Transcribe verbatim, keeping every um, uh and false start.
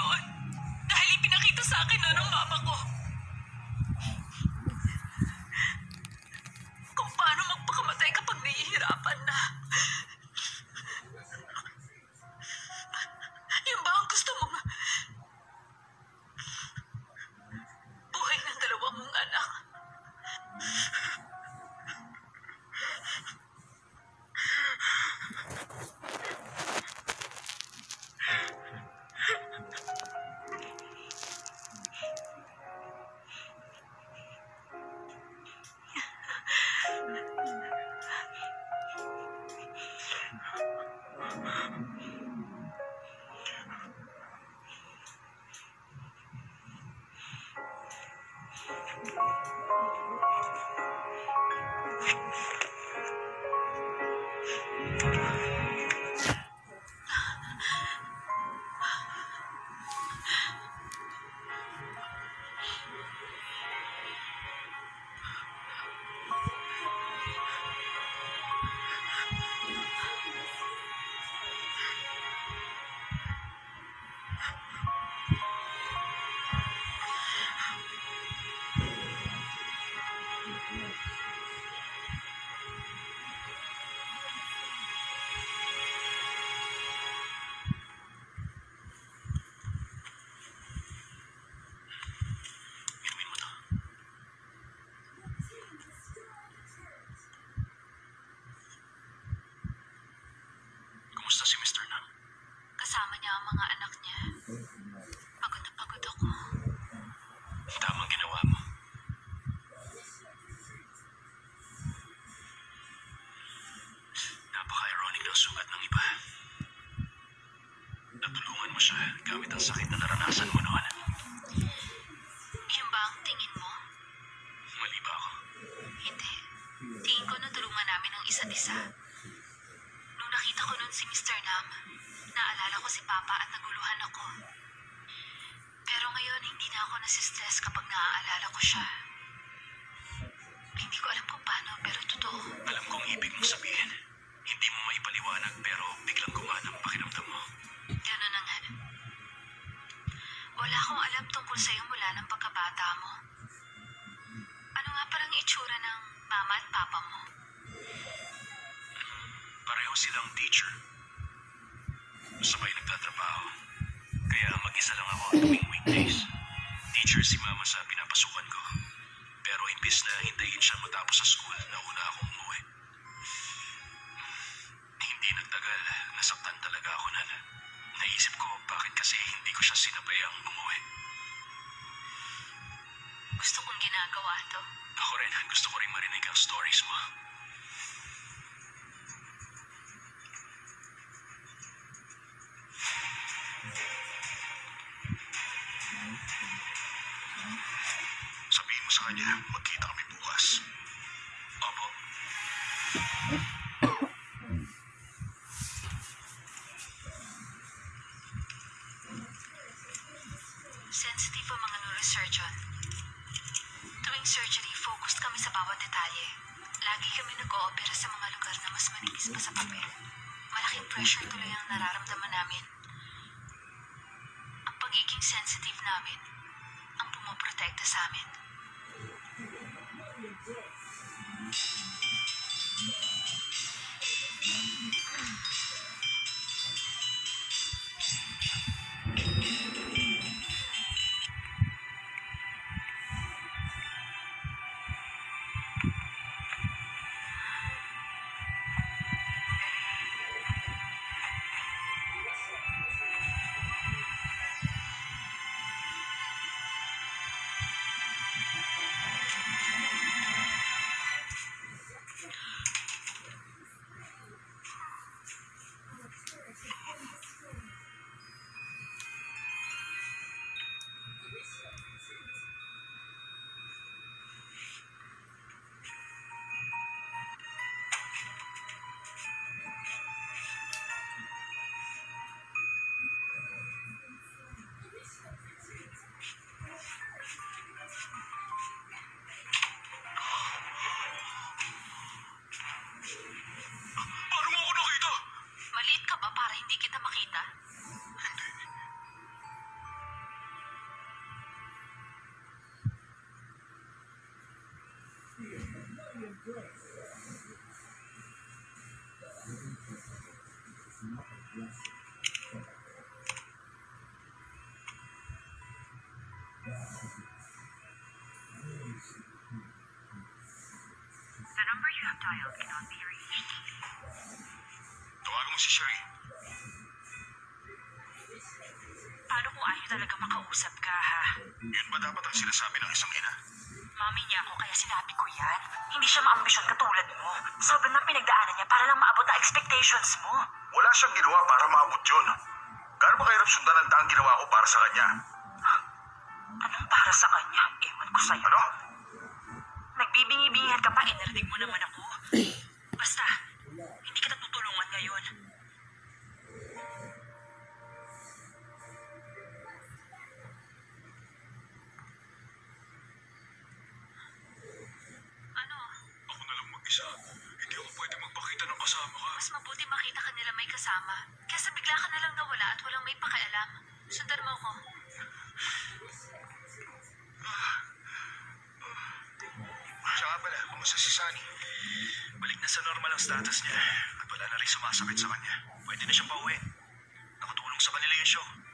yun. Dahil ipinakita sa akin na ng mama ko. Kung paano magpakamatay kapag nahihirapan na. Yun ba ang gusto mong buhay ng dalawa mong anak? Kumusta si Mister Nam? Kasama niya ang mga anak niya. Pagod na pagod ako. Tamang ginawa mo. Napaka-ironic ng sugat ng iba. Natulungan mo siya gamit ang sakit na naranasan mo noon. Yun ba ang tingin mo? Mali ba ako? Hindi. Tingin ko natulungan namin ang isa't isa. Nung nakita ko nun si Mister Nam, naalala ko si Papa at naguluhan ako. Pero ngayon, hindi na ako nasistress kapag naaalala ko siya. Hindi ko alam kung paano, pero totoo. Alam kong ibig mong sabihin. Hindi mo maipaliwanag pero biglang gumana ang pakiramdam mo. Gano'n na nga. Wala akong alam tungkol sa'yo mula ng pagkabata mo. Ano nga parang itsura ng mama at papa mo? Pareho silang teacher. Sabay nagtatrabaho. Kaya mag-isa lang ako tuwing weekdays. Teacher si mama sa pinapasukan ko. Pero imbis na hintayin siya matapos sa school, nauna akong umuwi. Hindi nagtagal, nasaktan talaga ako nun. Naisip ko bakit kasi hindi ko siya sinabayang umuwi. Gusto kong ginagawa to. Ako rin, gusto ko rin marinig ang stories mo. Sabihin mo sa kanya, magkita kami bukas. Opo. Sensitive ang mga neurosurgeon. Tuwing surgery, focused kami sa bawat detalye. Lagi kami nag-oopera sa mga lugar na mas manipis pa sa papel. Malaking pressure tuloy ang nararamdaman namin. Ang pagiging sensitive namin ang pumoprotekta sa amin. Nakita? Maliit ka ba para hindi kita makita? Hindi. The number you have dialed cannot be reached. Tawagan mo si Sherry. Paano kung ayaw talaga makausap ka, ha? Yun ba dapat ang sinasabi ng isang ina? Mami niya ako kaya sinabi ko yan. Hindi siya maambisyon katulad mo. Sobrang na pinagdaanan niya para lang maabot ang expectations mo. Wala siyang ginawa para maabot yun. Gaano ba kahirap sundan ang daang ginawa ko para sa kanya? Anong para sa kanya? Ewan ko sa'yo. Ano? Nagbibingi-bingihan ka pa, eh, narinig mo naman ako. Basta, hindi kita tutulungan ngayon. Ano? Ako na lang mag-isa. Hindi ako pwede magpakita ng kasama ka. Mas mabuti makita ka nila may kasama. Kesa bigla ka na lang nawala at walang may pakialam. Sundan mo ko. Siya nga pala, kumusta si Sunny? Balik na sa normal ang status niya. At wala na rin sumasakit sa kanya. Pwede na siyang pauwi. Nakatulong sa kanila yung show.